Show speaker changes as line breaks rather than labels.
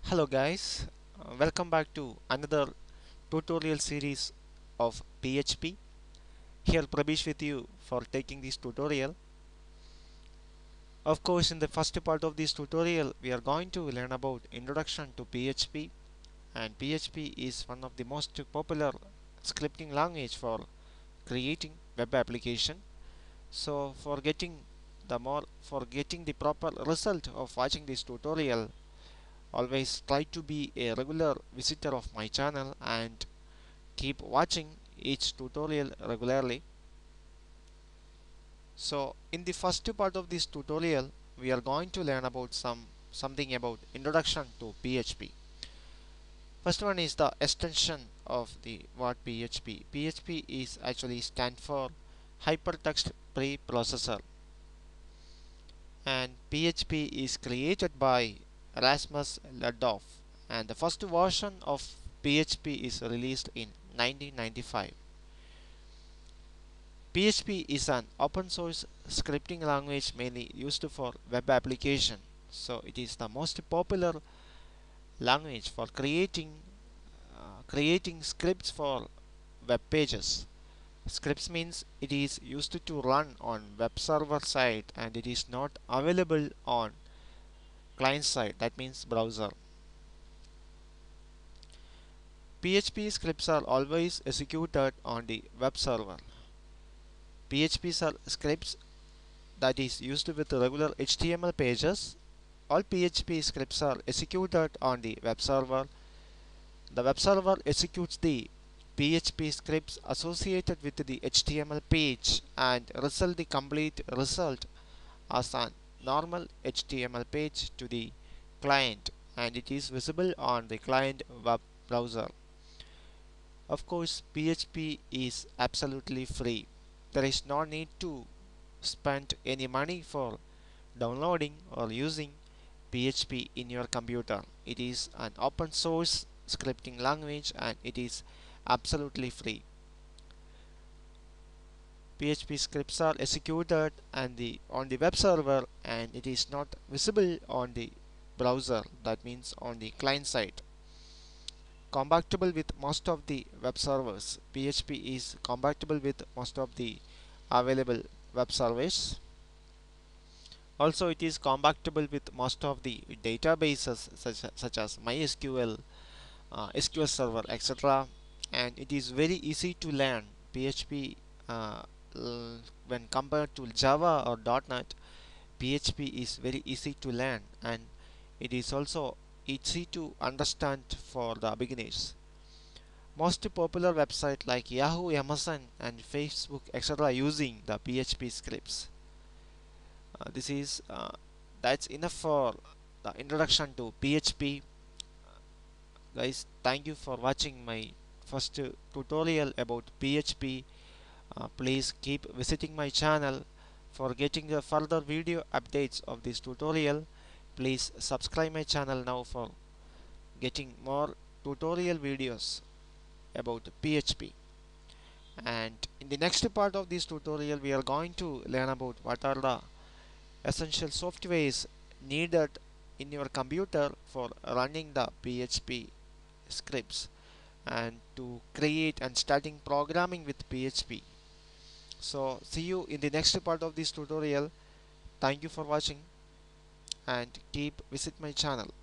Hello guys, welcome back to another tutorial series of PHP. Here Prabeesh with you for taking this tutorial. Of course, in the first part of this tutorial we are going to learn about introduction to PHP, and PHP is one of the most popular scripting language for creating web application. So for getting the proper result of watching this tutorial, always try to be a regular visitor of my channel and keep watching each tutorial regularly. So in the first part of this tutorial we are going to learn about something about introduction to PHP. First one is the extension of the word PHP. PHP is actually stand for hypertext preprocessor, and PHP is created by Rasmus Ladolf, and the first version of PHP is released in 1995. PHP is an open source scripting language mainly used for web application. So it is the most popular language for creating scripts for web pages. Scripts means it is used to run on web server side and it is not available on client side, that means browser. PHP scripts are always executed on the web server. PHP scripts that is used with regular HTML pages. All PHP scripts are executed on the web server. The web server executes the PHP scripts associated with the HTML page and result the complete result as a normal HTML page to the client, and it is visible on the client web browser. Of course, PHP is absolutely free. There is no need to spend any money for downloading or using PHP in your computer. It is an open source scripting language and it is absolutely free. PHP scripts are executed on the web server and it is not visible on the browser, that means on the client side. Compatible with most of the web servers. PHP is compatible with most of the available web servers. Also, it is compatible with most of the databases such as MySQL, SQL Server, etc. And it is very easy to learn. PHP, uh, when compared to Java or .NET, PHP is very easy to learn, and it is also easy to understand for the beginners. Most popular websites like Yahoo, Amazon, and Facebook, etc., using the PHP scripts. This is that's enough for the introduction to PHP. Guys, thank you for watching my first tutorial about PHP. Please keep visiting my channel for getting the further video updates of this tutorial. Please subscribe my channel now for getting more tutorial videos about PHP. And in the next part of this tutorial we are going to learn about what are the essential softwares needed in your computer for running the PHP scripts and to create and starting programming with PHP. So see you in the next part of this tutorial. Thank you for watching and keep visit my channel.